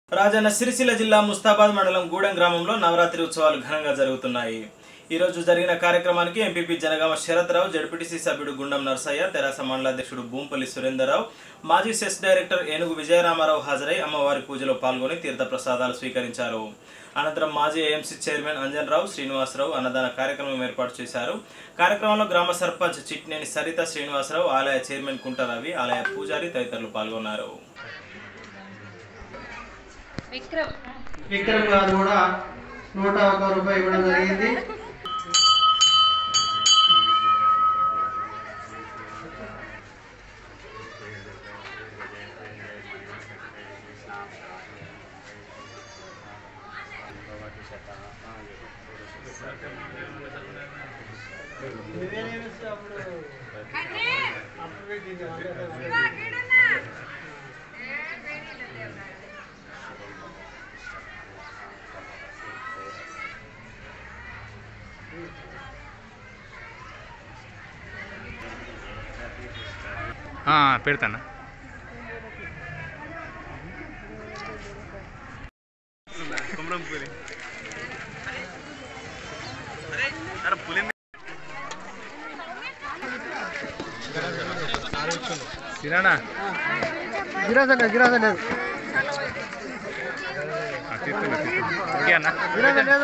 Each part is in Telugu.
రాజన్న సిరిసిల్ల జిల్లా ముస్తాబాద్ మండలం గూడెం గ్రామంలో నవరాత్రి ఉత్సవాలు ఘనంగా జరుగుతున్నాయి. ఈ రోజు జరిగిన కార్యక్రమానికి ఎంపీపీ జనగామ శరత్రావు, జడ్పీటీసీ సభ్యుడు గుండం నర్సయ్య, తెరాస మండలాధ్యక్షుడు భూంపల్లి సురేందర్రావు, మాజీ సెస్ డైరెక్టర్ ఏనుగు విజయరామారావు హాజరై అమ్మవారి పూజలో పాల్గొని తీర్థ ప్రసాదాలు స్వీకరించారు. అనంతరం మాజీ ఏఎంసీ చైర్మన్ అంజన్రావు, శ్రీనివాసరావు అన్నదాన కార్యక్రమం ఏర్పాటు చేశారు. కార్యక్రమంలో గ్రామ సర్పంచ్ చిట్నేని సరిత శ్రీనివాసరావు, ఆలయ చైర్మన్ కుంటరవి, ఆలయ పూజారి తదితరులు పాల్గొన్నారు. విక్రమ్ గారు కూడా 101 రూపాయలు ఇవ్వడం జరిగింది. పెడతానా కిరాణా గిరాస లేదు ఓకే అన్న గిరాస లేదు.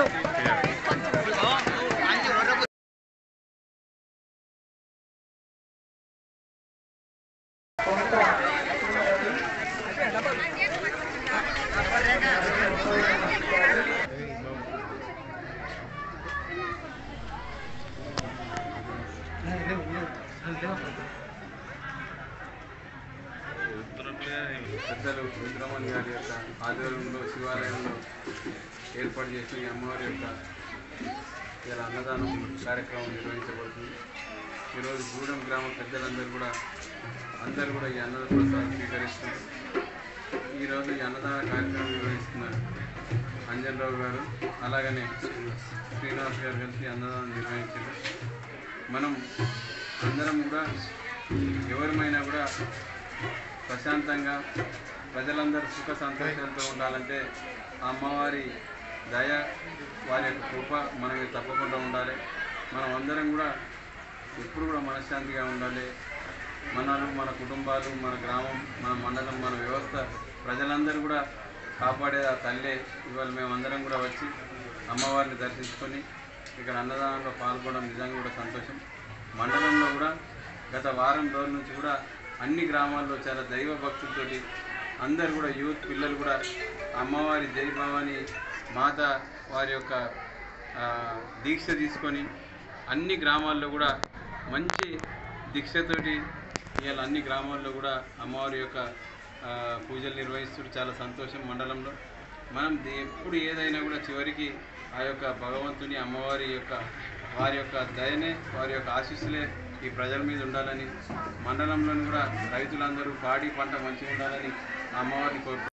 పెద్దలు రుద్రమణి గారి యొక్క ఆధ్వర్యంలో శివాలయంలో ఏర్పాటు చేసిన ఈ అమ్మవారి యొక్క ఇలా అన్నదానం కార్యక్రమం నిర్వహించబడుతుంది. ఈరోజు గూడెం గ్రామ పెద్దలందరూ కూడా ఈ అన్నదాన ప్రసాదం స్వీకరిస్తున్నారు. ఈరోజు ఈ అన్నదాన కార్యక్రమం నిర్వహిస్తున్నారు అంజన్రావు గారు, అలాగనే శ్రీనివాస్ గారు కలిసి అన్నదానం నిర్వహించారు. మనం అందరం కూడా ఎవరిమైనా కూడా ప్రశాంతంగా ప్రజలందరూ సుఖ సంతోషాలతో ఉండాలంటే అమ్మవారి దయ, వారి యొక్క కృప మన మీద తప్పకుండా ఉండాలి. మనం అందరం కూడా ఎప్పుడు కూడా మనశ్శాంతిగా ఉండాలి. మన కుటుంబాలు, మన గ్రామం, మన మండలం, మన వ్యవస్థ, ప్రజలందరూ కూడా కాపాడే ఆ తల్లే. ఇవాళ మేమందరం కూడా వచ్చి అమ్మవారిని దర్శించుకొని ఇక్కడ అన్నదానంలో పాల్గొనడం నిజంగా కూడా సంతోషం. మండలంలో కూడా గత వారం రోజుల నుంచి కూడా అన్ని గ్రామాల్లో చాలా దైవ భక్తులతోటి అందరు కూడా యూత్ పిల్లలు కూడా అమ్మవారి జై భవాని మాత వారి యొక్క దీక్ష తీసుకొని అన్ని గ్రామాల్లో కూడా మంచి దీక్షతోటి ఇవాళ అన్ని గ్రామాల్లో కూడా అమ్మవారి యొక్క పూజలు నిర్వహిస్తూ చాలా సంతోషం. మండలంలో మనం ఎప్పుడు ఏదైనా కూడా చివరికి ఆ యొక్క భగవంతుని అమ్మవారి యొక్క వారి యొక్క దయనే, వారి యొక్క ఆశీస్సులే ఈ ప్రజల మీద ఉండాలని, మండలంలోని కూడా రైతులందరూ పాడి పంట మంచిగా ఉండాలని అమ్మవారిని కోరుకుంటున్నారు.